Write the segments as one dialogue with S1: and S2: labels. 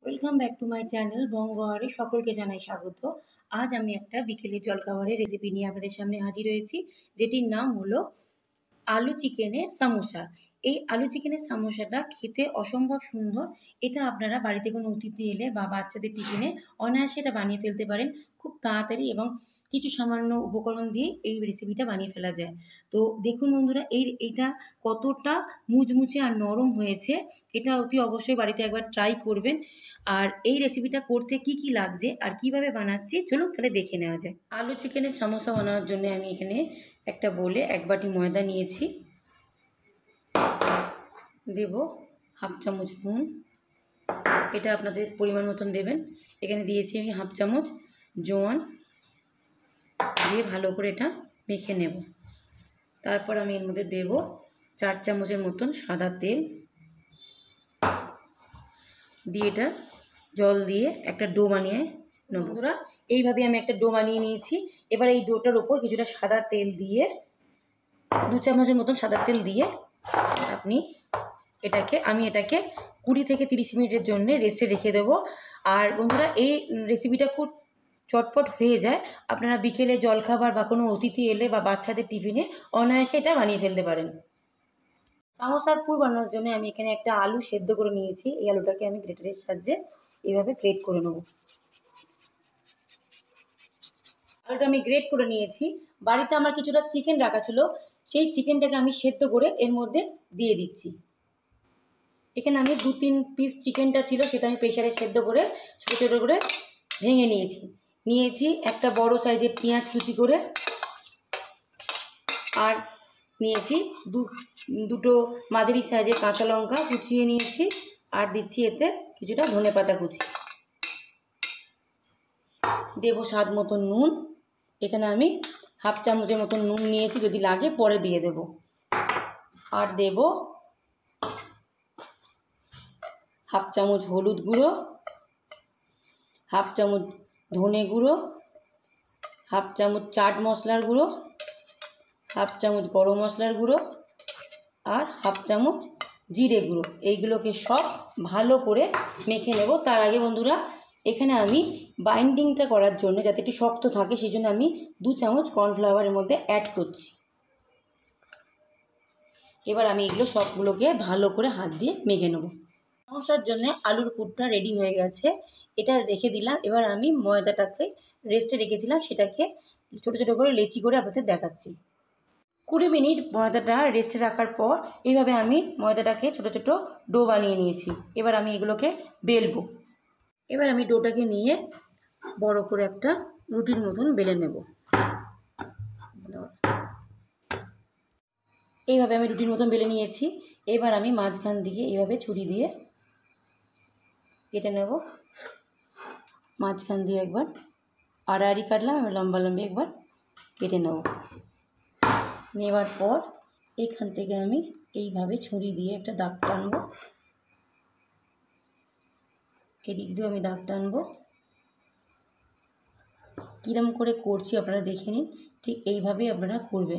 S1: Welcome back to my channel বঙ্গহারে সকলকে জানাই স্বাগত। আজ আমি একটা বিকেলের জলখাবারের রেসিপি নিয়ে আপনাদের সামনে হাজির হয়েছি, যেটির নাম হলো আলু চিকেনের সামোসা। এই আলু চিকেনের সামোসাটা খেতে অসম্ভব সুন্দর। এটা আপনারা বাড়িতে কোনো অতিথি এলে বা বাচ্চাদের টিফিনে অনায়াসে এটা বানিয়ে ফেলতে পারেন খুব তাড়াতাড়ি, এবং কিছু সামান্য উপকরণ দিয়ে এই রেসিপিটা বানিয়ে ফেলা যায়। তো দেখুন বন্ধুরা, এইটা কতটা মুচমুচে আর নরম হয়েছে। এটা অতি অবশ্যই বাড়িতে একবার ট্রাই করবেন। আর এই রেসিপিটা করতে কি কি লাগছে আর কিভাবে বানাচ্ছি চলুন তাহলে দেখে নেওয়া যায়। আলু চিকেনের সমোসা বানানোর জন্য আমি এখানে একটা বোলে 1 বাটি ময়দা নিয়েছি, দেব হাফ চামচ নুন, এটা আপনাদের পরিমাণ মতন দেবেন। এখানে দিয়েছি আমি হাফ চামচ জোয়ান, দিয়ে ভালো করে এটা মেখে নেব। তারপর আমি এর মধ্যে দেব 4 চামচের মতন সাদা তেল, দিয়ে এটা জল দিয়ে একটা ডো বানিয়ে নেব। বন্ধুরা, এইভাবে আমি একটা ডো বানিয়ে নিয়েছি। এবার এই ডোটার ওপর কিছুটা সাদা তেল দিয়ে 2 চামচের মতন সাদা তেল দিয়ে আমি এটাকে 20 থেকে 30 মিনিটের জন্য রেস্টে রেখে দেবো। আর বন্ধুরা, এই রেসিপিটা খুব চটপট হয়ে যায়। আপনারা বিকেলে জলখাবার বা কোনো অতিথি এলে বা বাচ্চাদের টিফিনে অনায়াসে এটা বানিয়ে ফেলতে পারেন। সামোসার পুর বানানোর জন্য আমি এখানে একটা আলু সেদ্ধ করে নিয়েছি। এই আলুটাকে আমি গ্রেটারের সাহায্যে এইভাবে গ্রেট করে নেব। আলুটা আমি গ্রেট করে নিয়েছি। বাড়িতে আমার কিছুটা চিকেন রাখা ছিল, সেই চিকেনটাকে আমি সেদ্ধ করে এর মধ্যে দিয়ে দিচ্ছি। এখানে আমি 2-3 পিস চিকেনটা ছিল, সেটা আমি প্রেশারে সেদ্ধ করে ছোটো ছোটো করে ভেঙে নিয়েছি একটা বড় সাইজের পেঁয়াজ কুচি করে, আর নিয়েছি দুটো মাঝারি সাইজের কাঁচা লঙ্কা কুচিয়ে নিয়েছি, আর দিচ্ছি এতে কিছুটা ধনেপাতা কুচি, দেব স্বাদ মতো নুন। এখানে আমি হাফ চামচের মতন নুন নিয়েছি, যদি লাগে পরে দিয়ে দেব। আর দেব হাফ চামচ হলুদ গুঁড়ো, হাফ চামচ ধনে গুঁড়ো, হাফ চামচ চাট মশলার গুঁড়ো, হাফ চামচ গরম মশলার গুঁড়ো, আর হাফ চামচ জিরে গুঁড়ো। এইগুলোকে সব ভালো করে মেখে নেব। তার আগে বন্ধুরা, এখানে আমি বাইন্ডিংটা করার জন্য, যাতে একটু শক্ত থাকে, সেই জন্য আমি 2 চামচ কর্নফ্লাওয়ারের মধ্যে অ্যাড করছি। এবার আমি এগুলো সবগুলোকে ভালো করে হাত দিয়ে মেখে নেব। সমস্যার জন্য আলুর পুরটা রেডি হয়ে গেছে, এটা রেখে দিলাম। এবার আমি ময়দাটাকে রেস্টে রেখেছিলাম, সেটাকে ছোটো ছোটো করে লেচি করে আপনাদের দেখাচ্ছি। 20 মিনিট ময়দাটা রেস্টে রাখার পর এইভাবে আমি ময়দাটাকে ছোটো ছোটো ডো বানিয়ে নিয়েছি। এবার আমি এগুলোকে বেলবো। এবার আমি ডোটাকে নিয়ে বড় করে একটা রুটির মতন বেলে নেব। এইভাবে আমি রুটির মতন বেলে নিয়েছি। এবার আমি মাঝখান দিকে এইভাবে ছুরি দিয়ে কেটে নেব। মাঝখান দিয়ে একবার আড়াআড়ি কাটলাম, আমি লম্বা লম্বি একবার কেটে নেব। নেওয়ার পর এখান থেকে আমি এইভাবে ছুরি দিয়ে একটা দাগ টানবো, এদিক দিয়েও আমি দাগ টানবো। কীরকম করে করছি আপনারা দেখে নিন, ঠিক এইভাবেই আপনারা করবেন।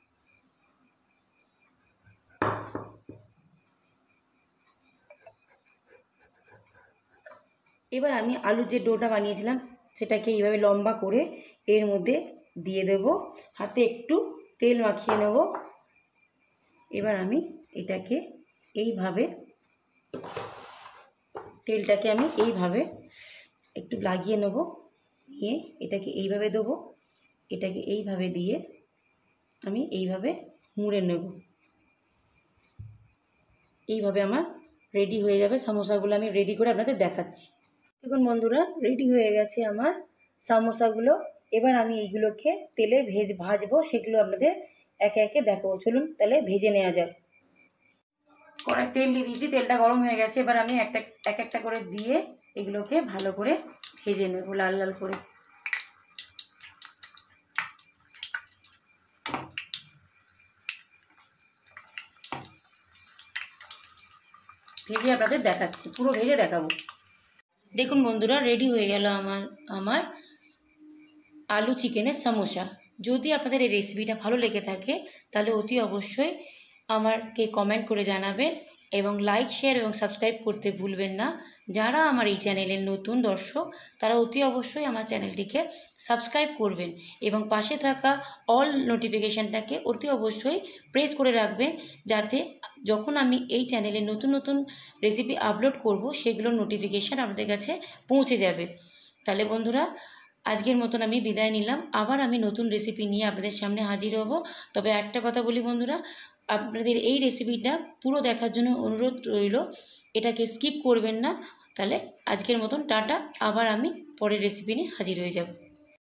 S1: এবার আমি আলুর যে ডোটা বানিয়েছিলাম সেটাকে এইভাবে লম্বা করে এর মধ্যে দিয়ে দেব, হাতে একটু তেল মাখিয়ে নেব। এবার আমি এটাকে এইভাবে, তেলটাকে আমি এইভাবে একটু লাগিয়ে নেব, নিয়ে এটাকে এইভাবে দেবো, এটাকে এইভাবে দিয়ে আমি এইভাবে মুড়ে নেব। এইভাবে আমার রেডি হয়ে যাবে সামোসাগুলো। আমি রেডি করে আপনাদের দেখাচ্ছি। দেখুন বন্ধুরা, রেডি হয়ে গেছে আমার সামোসাগুলো। এবার আমি এইগুলোকে তেলে ভাজবো, সেগুলো আপনাদের একে একে দেখাবো। চলুন তাহলে ভেজে নেওয়া যাক। কড়াই তেল দিয়ে দিয়েছি, তেলটা গরম হয়ে গেছে। এবার আমি এক একটা করে দিয়ে এগুলোকে ভালো করে ভেজে নেব, লাল লাল করে। ভেজে আপনাদের দেখাচ্ছি, পুরো ভেজে দেখাবো। দেখুন বন্ধুরা, রেডি হয়ে গেল আমার আলু চিকেনের সমোসা। যদি আপনাদের এই রেসিপিটা ভালো লেগে থাকে তাহলে অতি অবশ্যই আমাকে কমেন্ট করে জানাবেন, এবং লাইক শেয়ার এবং সাবস্ক্রাইব করতে ভুলবেন না। যারা আমার এই চ্যানেলের নতুন দর্শক তারা অতি অবশ্যই আমার চ্যানেলটিকে সাবস্ক্রাইব করবেন এবং পাশে থাকা অল নোটিফিকেশানটাকে অতি অবশ্যই প্রেস করে রাখবেন, যাতে যখন আমি এই চ্যানেলে নতুন নতুন রেসিপি আপলোড করব সেগুলোর নোটিফিকেশান আপনাদের কাছে পৌঁছে যাবে। তাহলে বন্ধুরা, আজকের মতন আমি বিদায় নিলাম। আবার আমি নতুন রেসিপি নিয়ে আপনাদের সামনে হাজির হব। তবে একটা কথা বলি বন্ধুরা, আপনাদের এই রেসিপিটা পুরো দেখার জন্য অনুরোধ রইল, এটাকে স্কিপ করবেন না। তাহলে আজকের মতন টাটা, আবার আমি পরের রেসিপি নিয়ে হাজির হয়ে যাব।